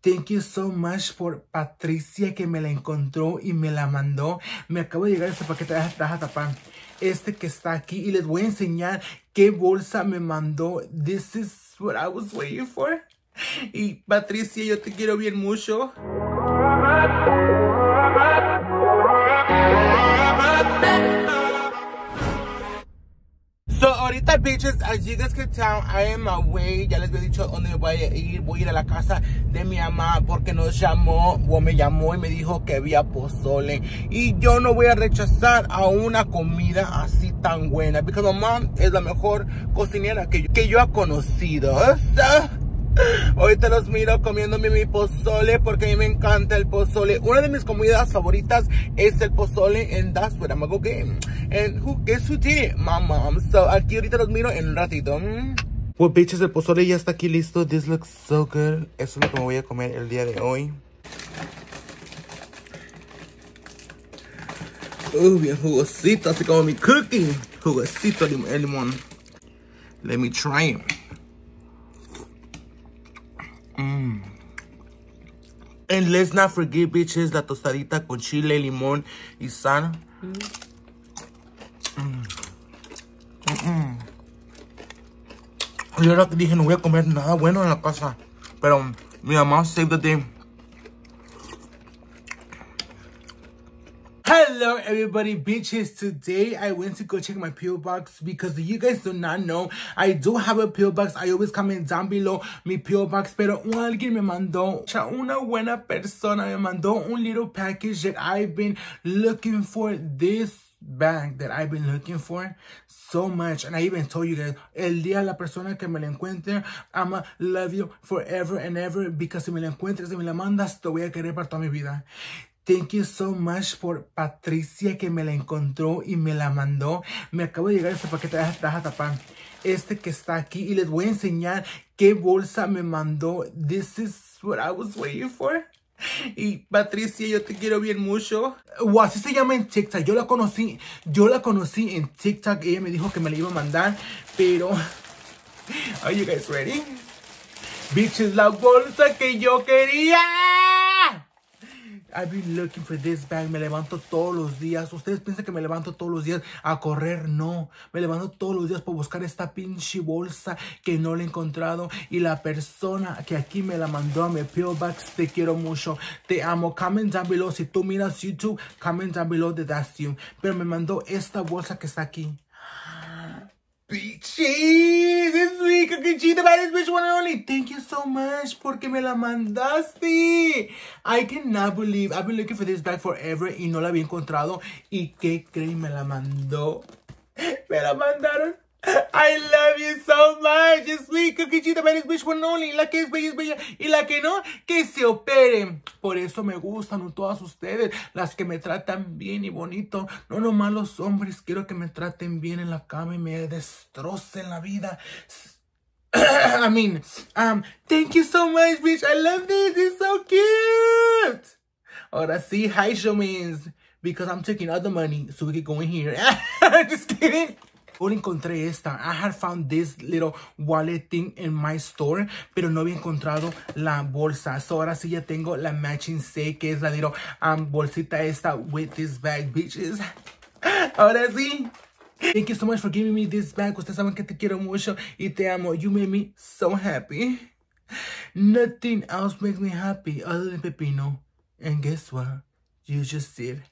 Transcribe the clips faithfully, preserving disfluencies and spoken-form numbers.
Thank you so much por Patricia que me la encontró y me la mandó. Me acabo de llegar este paquete. Deja tapar este que está aquí y les voy a enseñar qué bolsa me mandó. This is what I was waiting for. Y Patricia, yo te quiero bien mucho. So, ahorita, bitches, as you guys can tell, I am away. Ya les había dicho dónde me voy a ir. Voy a ir a la casa de mi mamá porque nos llamó, o me llamó y me dijo que había pozole. Y yo no voy a rechazar a una comida así tan buena. Porque mi mamá es la mejor cocinera que yo, que yo he conocido. So, ahorita los miro comiéndome mi pozole porque a mí me encanta el pozole. Una de mis comidas favoritas es el pozole, and that's what I'm gonna go get. And who, guess who did it? My mom. So aquí ahorita los miro en un ratito. Well, bitches, el pozole ya está aquí listo. This looks so good. Eso es lo que me voy a comer el día de hoy. Uh, bien jugosito, así como mi cookie. Jugosito el limón. Let me try it. Mm. And let's not forget, bitches, la tostadita con chile, limón y sal. Mm. Mm. Mm. Yo ahora dije, no voy a comer nada bueno en la casa, pero mi mamá saved the day. Hello everybody, bitches. Today I went to go check my P O box because you guys do not know, I do have a P O box. I always comment down below mi P O box, pero alguien me mandó, una buena persona me mandó un little package that I've been looking for. This bag that I've been looking for so much, and I even told you guys, el día la persona que me la encuentre, I'ma love you forever and ever, because si me la encuentras y me la mandas, te voy a querer para toda mi vida. Thank you so much por Patricia que me la encontró y me la mandó. Me acabo de llegar este paquete. Deja tapar este que está aquí y les voy a enseñar qué bolsa me mandó. This is what I was waiting for. Y Patricia, yo te quiero bien mucho. O así se llama en TikTok. Yo la conocí, yo la conocí en TikTok. Ella me dijo que me la iba a mandar, pero are you guys ready? Bitches, la bolsa que yo quería. I've been looking for this bag. Me levanto todos los días. Ustedes piensan que me levanto todos los días a correr. No. Me levanto todos los días por buscar esta pinche bolsa que no la he encontrado. Y la persona que aquí me la mandó a mi P O box, te quiero mucho. Te amo. Comment down below. Si tú miras YouTube, comment down below that that's you. Pero me mandó esta bolsa que está aquí. Bitches, this week, Coquechita, baddest bitch, one and only. Thank you so much porque me la mandaste. I cannot believe I've been looking for this bag forever y no la había encontrado. ¿Y qué creen? Me la mandó. Me la mandaron. I love you so much. This week, Coquechita, baddest bitch, one and only. La que es bella es bella y la que no, que se opere. Por eso me gustan todas ustedes, las que me tratan bien y bonito. No nomás los hombres, quiero que me traten bien en la cama y me destrocen la vida. I mean, um, thank you so much, bitch. I love this. It's so cute. Ahora sí, hi, show means because I'm taking all the money so we can go in here. Just kidding. Ahora encontré esta. I had found this little wallet thing in my store, pero no había encontrado la bolsa. So ahora sí ya tengo la matching set, que es la little um, bolsita esta with this bag, bitches. Ahora sí. Thank you so much for giving me this bag. Ustedes saben que te quiero mucho y te amo. You made me so happy. Nothing else makes me happy other than Pepino. And guess what? You just did.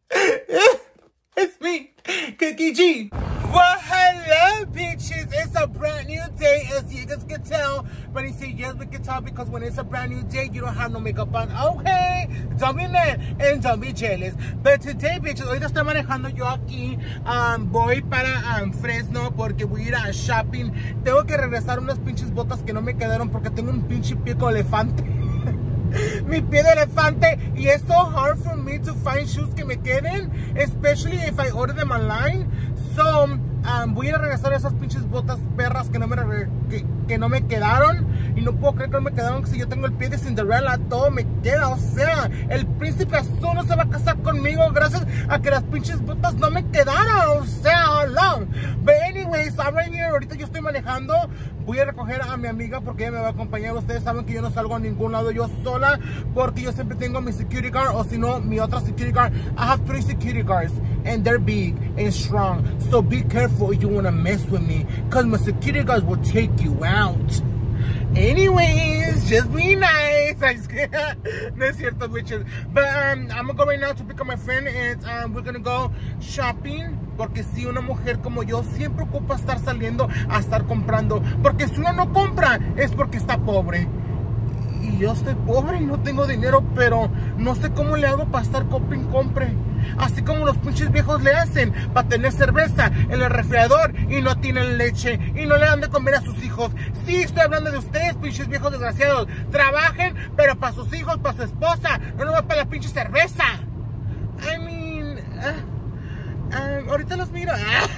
It's me, Cookie G. Well, hello, bitches. It's a brand new day, as you guys can tell. But I say yes, we can tell, because when it's a brand new day, you don't have no makeup on. Okay, don't be mad and don't be jealous. But today, bitches, ahorita estoy manejando yo aquí. Um, voy para um, Fresno porque voy a ir a shopping. Tengo que regresar unas pinches botas que no me quedaron porque tengo un pinche pie con elefante. Mi pie de elefante, y es so hard for me to find shoes que me queden, especially if I order them online. So um, voy a ir a regresar a esas pinches botas perras que no me que, que no me quedaron, Y no puedo creer que no me quedaron. Si yo tengo el pie de Cinderella, todo me queda. O sea, el príncipe azul no se va a casar conmigo gracias a que las pinches botas no me quedaron. O sea, no. But anyways, I'm right here. Ahorita yo estoy manejando. Voy a recoger a mi amiga porque ella me va a acompañar. Ustedes saben que yo no salgo a ningún lado yo sola, porque yo siempre tengo mi security guard, o si no, mi otra security guard. I have three security guards and they're big and strong. So be careful if you want to mess with me, because my security guards will take you out. Anyways, just be nice. No es cierto, bitches. But um, I'm gonna go right now to pick up my friend and um, we're gonna go shopping. Porque si una mujer como yo siempre ocupa estar saliendo a estar comprando. Porque si uno no compra es porque está pobre. Y yo estoy pobre y no tengo dinero, pero no sé cómo le hago para estar compre y compre. Así como los pinches viejos le hacen para tener cerveza en el refrigerador y no tienen leche y no le dan de comer a sus hijos. Sí, estoy hablando de ustedes, pinches viejos desgraciados. Trabajen, pero para sus hijos, para su esposa, no nomás para la pinche cerveza. I mean... Uh... Um, ahorita los miro.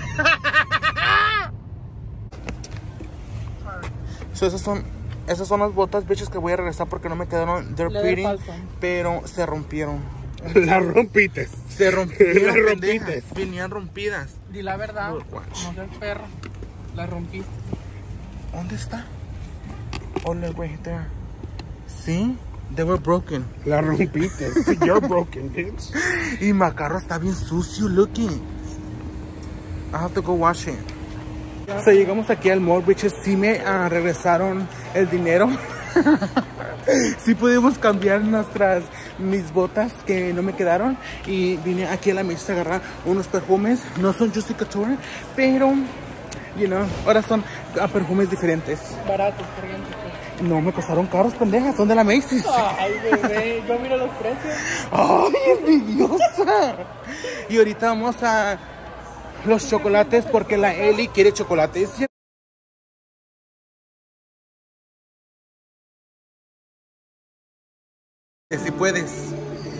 So, esas son esas son las botas, bitches, que voy a regresar porque no me quedaron. They're pretty, pero se rompieron. Las rompites. Se rompieron. Las rompites. Venían rompidas. Di la verdad. No seas perro. Las rompiste. ¿Dónde está? Oh, look right there. ¿Sí? They were broken. La rompiste. You're broken, bitch. Y mi carro está bien sucio, looking. I have to go wash it. So, llegamos aquí al mall, bitches. Sí me uh, regresaron el dinero. Sí pudimos cambiar nuestras, mis botas que no me quedaron. Y vine aquí a la mesa a agarrar unos perfumes. No son Juicy Couture, pero, you know, ahora son uh, perfumes diferentes. Baratos, por ejemplo. No, me costaron caros, pendejas. Son de la Macy's. Ay, bebé. Yo miro los precios. Ay, envidiosa. Y ahorita vamos a los chocolates porque la Eli quiere chocolates. Si puedes.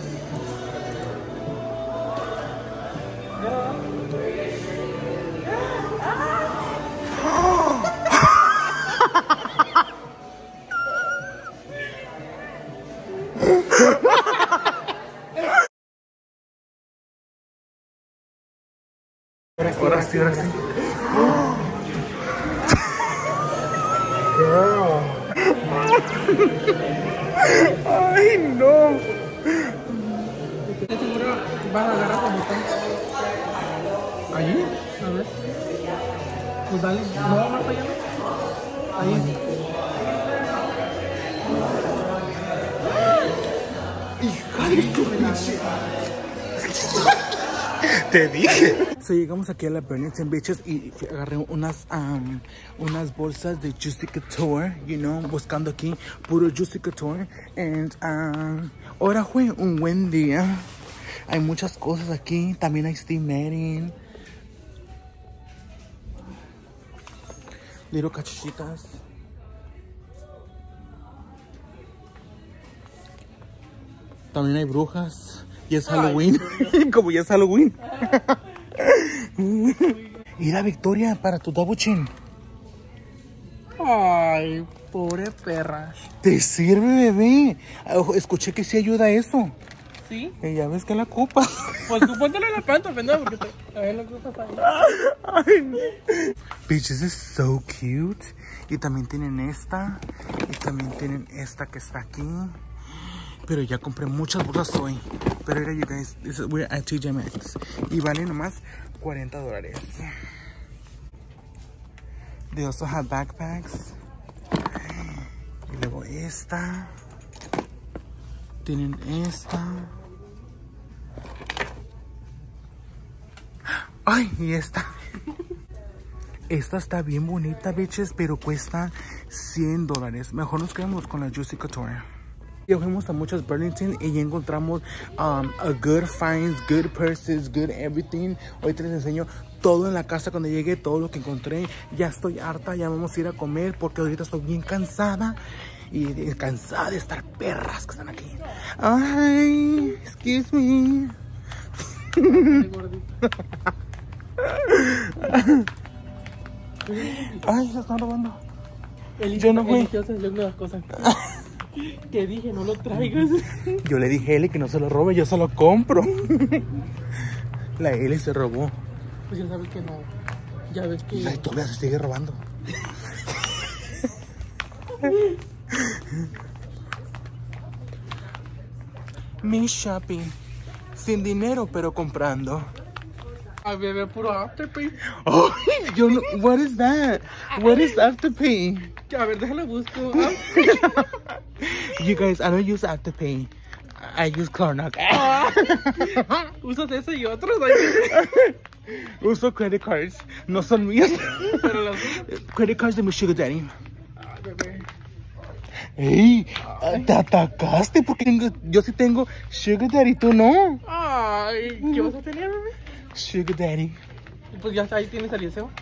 Ahora sí, ahora sí. Girl. Ay, no. ¿Estás seguro vas a agarrar el botón? ¿Allí? A ver. Pues dale. No, más allá. Ahí. Hija de tu pinche. Te dije. So, llegamos aquí a la Burlington Bitches y agarré unas um, unas bolsas de Juicy Couture, you know, buscando aquí puro Juicy Couture. And um, ahora fue un buen día. Hay muchas cosas aquí. También hay steam netting, little cachuchitas. También hay brujas. Y es Halloween. Como ya es Halloween. Mira, Victoria, para tu double chin. Ay, pobre perra. Te sirve, bebé. Escuché que sí ayuda eso. ¿Sí? Y ya ves que la copa. Pues tú póntelo en la panta, pendejo, porque te... a ver lo que pasa ahí. Ay, no. Bitch, this is so cute. Y también tienen esta. Y también tienen esta que está aquí. Pero ya compré muchas bolsas hoy. Pero era, you guys, this is, we're at T J Maxx. Y vale nomás cuarenta dólares. They also have backpacks. Y luego esta. Tienen esta. Ay, y esta. Esta está bien bonita, bitches, pero cuesta cien dólares. Mejor nos quedamos con la Juicy Couture. Ya fuimos a muchos Burlington y ya encontramos um, a good finds, good purses, good everything. Ahorita les enseño todo en la casa cuando llegué, todo lo que encontré. Ya estoy harta, ya vamos a ir a comer porque ahorita estoy bien cansada. Y de, cansada de estar perras que están aquí. Ay, excuse me. Ay, se están robando. Él Yo no, güey. eligió hacer las cosas. Que dije, no lo traigas. Yo le dije a Eli que no se lo robe, yo se lo compro. La Eli se robó. Pues ya sabes que no. Ya ves que... Ay, todavía se sigue robando. Mi shopping. Sin dinero, pero comprando. A beber puro Afterpay. Oh, yo no, what is that? What is Afterpay? A ver, déjalo busco. You guys, I don't use Afterpay. I use Klarna. Usas ese y otros. Uso credit cards. No son mías. Pero las... Credit cards de mi sugar daddy. Ay, bebé. Ey, te atacaste porque tengo, yo sí tengo sugar daddy, tú no. Ay, ¿qué vas a tener, bebé? Sugar daddy. Pues ya ahí tienes al Eliseo.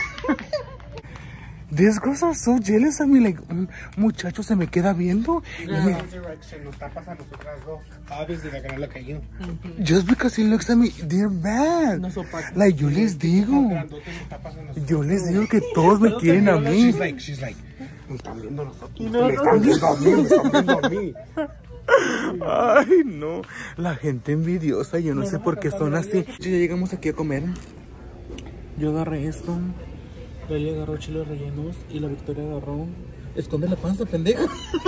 These girls are so jealous of me. Like, un muchacho se me queda viendo. Yeah. Direction nos tapas a nosotras dos. Obviously they're gonna look at you. Just because he looks at me, they're bad. No sopa. Like, yo les digo. Yo les digo que todos me quieren a mí. She's like, she's like, me están viendo a nosotros. No, me no. están viendo a mí, me están viendo a mí. Ay, no. La gente envidiosa, yo no sé por qué son así. Ya llegamos aquí a comer. Yo agarré esto. Lali agarró chiles rellenos y la Victoria agarró... Esconde la panza, pendeja.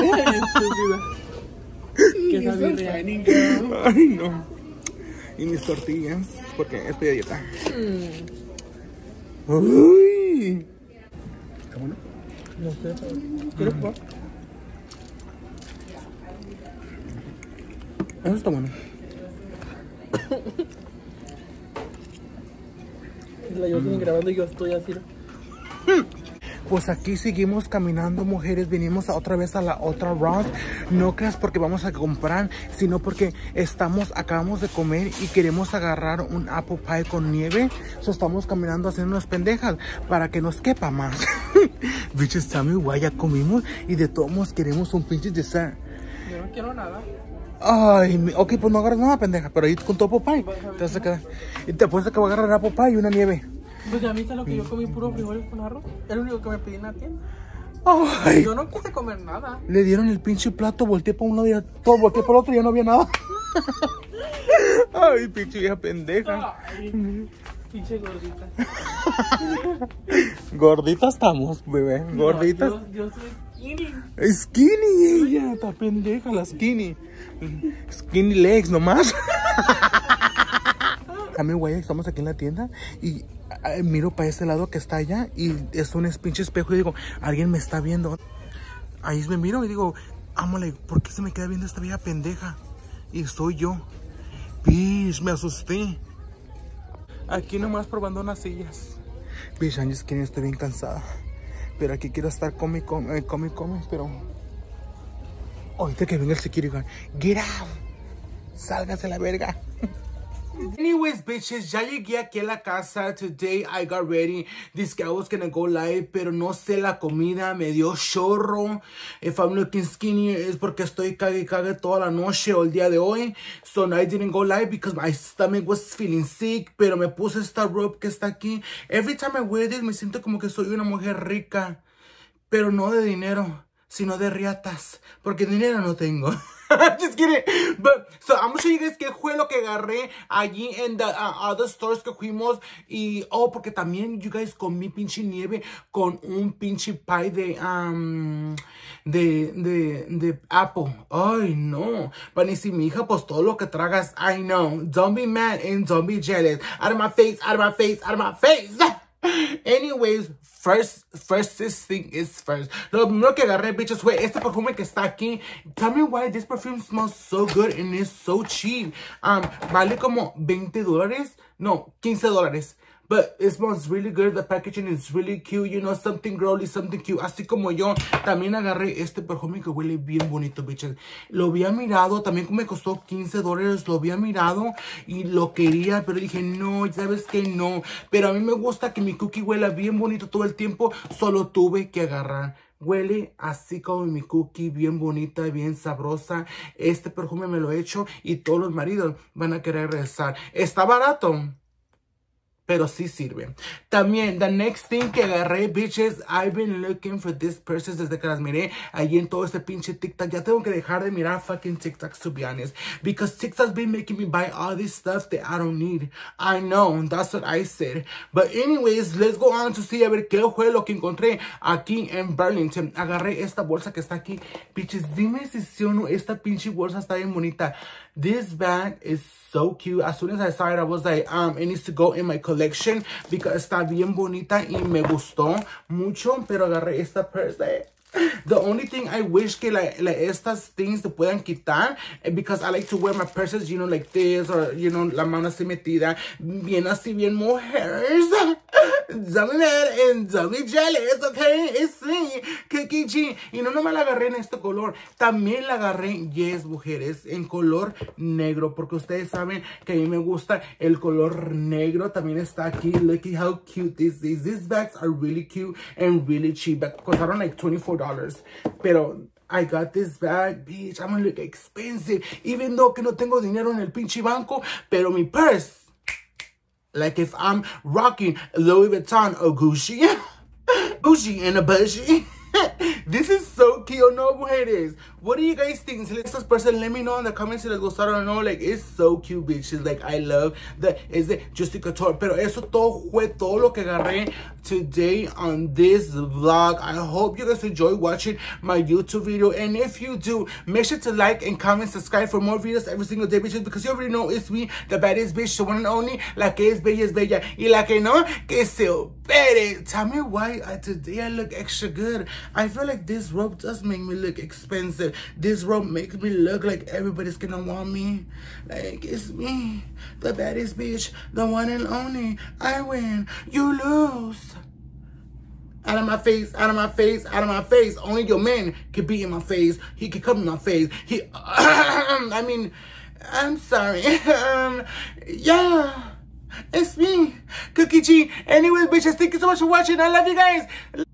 Que esa birria. Ay, no. Y mis tortillas, porque estoy a dieta. Mm. Uy. ¿Está bueno? No sé. ¿Quieres probar? Eso está bueno. La yo siguen grabando y yo estoy así. Pues aquí seguimos caminando, mujeres. Venimos a otra vez a la otra Ross. No creas porque vamos a comprar, sino porque estamos, acabamos de comer y queremos agarrar un apple pie con nieve. So estamos caminando haciendo unas pendejas para que nos quepa más. Bitches, tell me why, ya comimos y de todos modos queremos un pinche dessert. Yo no quiero nada. Ay, mi- ok, pues no agarras nada, pendeja, pero ahí con tu apple pie te vas a quedar. Y te apuesto que voy a agarrar apple pie y una nieve. Pues ya viste lo que yo comí, puro frijoles con arroz. Es lo único que me pedí en la tienda. Ay, Yo no quise comer nada. le dieron el pinche plato, volteé para un lado y ya- todo, volteé para el otro y ya no había nada. Ay, pinche vieja pendeja. Ay, pinche gordita. Gordita estamos, bebé, gorditas. No, yo, yo soy skinny. Skinny ella, está pendeja la skinny. Skinny legs nomás. A mí, güey, estamos aquí en la tienda y eh, miro para este lado que está allá y es un pinche espejo y digo, alguien me está viendo. Ahí me miro y digo, ámale, ¿por qué se me queda viendo esta vieja pendeja? Y soy yo. Bish, me asusté. Aquí nomás probando unas sillas. Bish, I'm just kidding, estoy bien cansada. Pero aquí quiero estar come, come, come, come, pero... Ahorita que venga el security guard. Get out. Sálgase a la verga. Anyways, bitches, ya llegué aquí a la casa. Today I got ready. This guy was gonna go live, pero no sé, la comida me dio chorro. If I'm looking skinny, es porque estoy cague cague toda la noche o el día de hoy. So I didn't go live because my stomach was feeling sick. Pero me puse esta robe que está aquí. Every time I wear this, me siento como que soy una mujer rica. Pero no de dinero, sino de riatas. Porque dinero no tengo. Just kidding. But, so, I'm gonna show you guys qué fue lo que agarré allí en the uh, other stores que fuimos. Y, oh, porque también, you guys, comí pinche nieve con un pinche pie de, um, de, de, de apple. Ay, no. Pero ni si mi hija, pues todo lo que tragas, I know. Don't be mad and don't be jealous. Out of my face, out of my face, out of my face. Anyways, first, first this thing is first. Lo primero que agarré, bitches, fue este perfume que está aquí. Tell me why this perfume smells so good and is so cheap. Um, vale como veinte dólares. No, quince dólares. But it smells really good. The packaging is really cute. You know, something girly, something cute. Así como yo, también agarré este perfume que huele bien bonito, bitches. Lo había mirado, también me costó quince dólares. Lo había mirado y lo quería, pero dije, no, sabes que no. Pero a mí me gusta que mi cookie huela bien bonito todo el tiempo. Solo tuve que agarrar. Huele así como mi cookie, bien bonita, bien sabrosa. Este perfume me lo he hecho y todos los maridos van a querer regresar. Está barato. pero sí sirve. También, the next thing que agarré, bitches, I've been looking for these purses desde que las miré ahí en todo este pinche TikTok. Ya tengo que dejar de mirar fucking TikToks, to be honest, because TikTok's been making me buy all this stuff that I don't need. I know, that's what I said. But anyways, let's go on to see a ver qué fue lo que encontré aquí en Burlington. Agarré esta bolsa que está aquí. Bitches, dime si sí o no, esta pinche bolsa está bien bonita. This bag is so cute. As soon as I saw it, I was like, um, it needs to go in my collection because está bien bonita y me gustó mucho. Pero agarré esta purse. The only thing I wish que like, like estas things se puedan quitar, because I like to wear my purses, you know, like this, or, you know, la mano así metida, bien así, bien mujeres. Don't be mad and don't be jealous, okay? It's me, Kiki G. Y no nomás la agarré en este color, también la agarré, yes, mujeres, en color negro, porque ustedes saben que a mí me gusta el color negro. También está aquí. Look at how cute this is. These bags are really cute and really cheap. Costaron like twenty-four dollars. Pero I got this bag, bitch. I'm gonna look expensive. Even though que no tengo dinero en el pinche banco, pero mi purse, like if I'm rocking Louis Vuitton or Gucci, Gucci and a budgie. This is so cute, no, mujeres. What do you guys think? This person, let me know in the comments si les gustaron or no. Like, it's so cute, bitches. Like, I love the, es de Juicy Couture. Pero eso todo fue todo lo que agarré today on this vlog. I hope you guys enjoy watching my YouTube video. And if you do, make sure to like and comment, subscribe for more videos every single day, bitches. Because you already know it's me, the baddest bitch, the one and only. La que es bella es bella. Y la que no, que se opere. Tell me why I, today I look extra good. I feel like this robe does make me look expensive. This robe makes me look like everybody's gonna want me. Like, it's me, the baddest bitch, the one and only. I win, you lose. Out of my face, out of my face, out of my face. Only your man can be in my face. He can come in my face. He, I mean, I'm sorry. um, yeah, it's me, Cookie G. Anyways, bitches, thank you so much for watching. I love you guys.